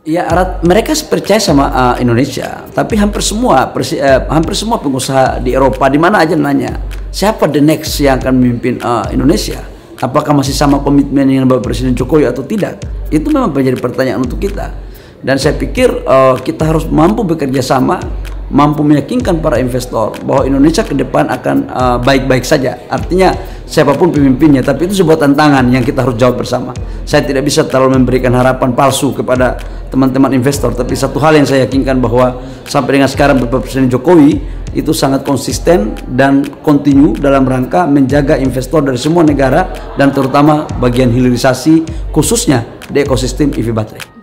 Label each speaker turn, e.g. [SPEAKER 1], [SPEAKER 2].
[SPEAKER 1] Ya, mereka percaya sama Indonesia, tapi hampir semua pengusaha di Eropa di mana aja nanya, siapa the next yang akan memimpin Indonesia? Apakah masih sama komitmen dengan Bapak Presiden Jokowi atau tidak? Itu memang menjadi pertanyaan untuk kita. Dan saya pikir kita harus mampu bekerja sama, mampu meyakinkan para investor bahwa Indonesia ke depan akan baik-baik saja. Artinya siapapun pemimpinnya, tapi itu sebuah tantangan yang kita harus jawab bersama. Saya tidak bisa terlalu memberikan harapan palsu kepada teman-teman investor, tapi satu hal yang saya yakinkan bahwa sampai dengan sekarang Bapak Presiden Jokowi itu sangat konsisten dan kontinu dalam rangka menjaga investor dari semua negara dan terutama bagian hilirisasi khususnya di ekosistem EV baterai.